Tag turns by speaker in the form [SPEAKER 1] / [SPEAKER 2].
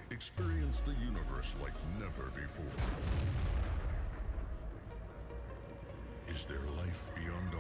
[SPEAKER 1] Experience the universe like never before. Is there life beyond